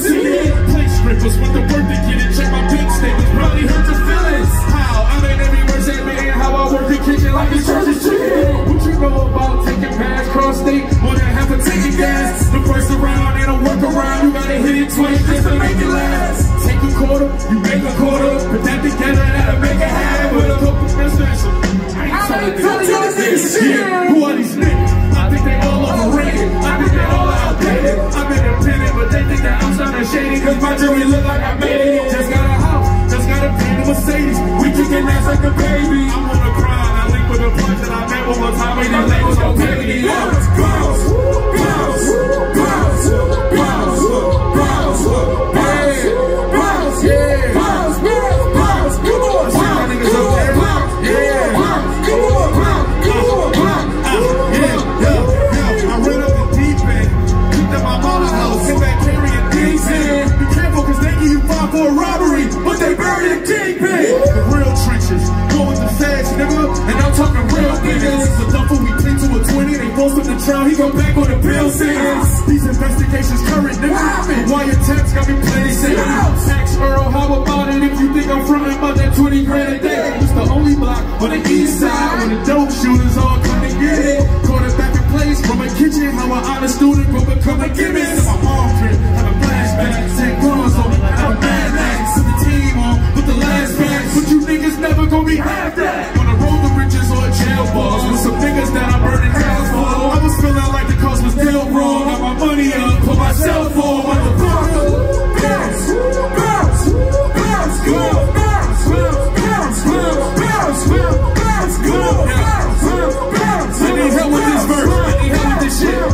ticket. Play strippers with the work to get it. Check my pink statements, probably hurt your feelings. How? I made every verse that man. How I work the kitchen like it's church's chicken. What you know about taking pads cross state? More than half a taking gas. The first around ain't a workaround. You gotta hit it twice just to make it last. Take a quarter, you make a quarter. Put that together, that'll make it half. With a couple percent. I ain't telling you this. Yeah, who are these niggas? I think they all overrated. I think they all outdated. I'm independent, but they think that I'm something shady. Cause my jewelry look like I made it. Just got a house, just got a brand new Mercedes. We kicking ass like a baby. I'm on the grind, I link with a punch that I met one more time. Ain't no labels, don't pay me. Bounce, bounce, bounce, bounce, bounce, bounce, bounce, bounce, yeah, bounce, bounce, bounce, come on, bounce, bounce, yeah, bounce, come on, bounce, come on, bounce, yeah, I ran up the deep end, kicked up my mama house, came back carrying things in. Be careful, cause they give you 5 for a robbery, but they bury the kingpin. The real trenches, go with the sads, nigga, and I'm talking real niggas. The duffel we clean to a 20, they forced him to trial, he go back on the bill sentence. These investigations current, nigga, wiretaps got me playing safe. Ask Earl, how about it if you think I'm frontin' about that 20 grand a day? It's the only block on the east side when the dope shooters all come to get it. Quarterback in place from a kitchen, how an honest student go become a gimmick. My mom crib, have a flashback, St. Guns on me, have a Mad Max, put the team on, put the last back. But you niggas never gon' be half that. On the road to riches or jail bars, with some niggas that I'm burning houses for. I was feeling like the cost was still wrong. Got my money up, put myself on, what the fuck? Bounce, bounce, bounce, go, bounce, bounce, bounce, bounce, bounce, go, bounce, bounce. I need help with this verse, I need help with this shit.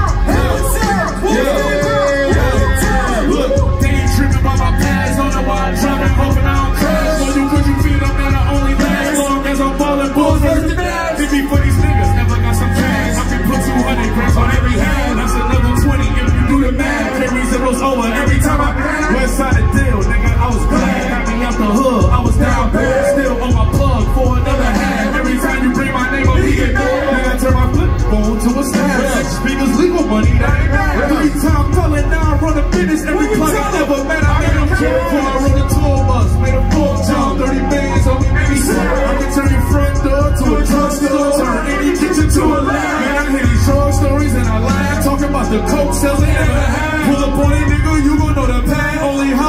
Look, they ain't tripping by my pads on the wide driving, hoping I don't crash. So you put your feet up, that'll only last long as I'm falling bulls versus the dash. 50 for these niggas, never got some cash. I can put 200 grams on every hand. That's another 20 if you do the math. Carry zeros over every time I pass. West side of deal, nigga, I was glad. Got me out the hood, I was down bad. Still on my plug for another half. Every time you bring my name up, he get mad. Then I turn my flip phone to a stash. 6 figures legal money, that ain't bad. Every time calling now, I run a business. Every plug I ever met, I made him care. Before I rode a tour bus, made a full jump. 30 bands on me, maybe I can turn your front door to a drugstore. Turn any kitchen to a lab. Man, I hear these short stories and I laugh. Talking about the coke sales they ever had. Pull up on it, nigga, you gon' know the pad. Only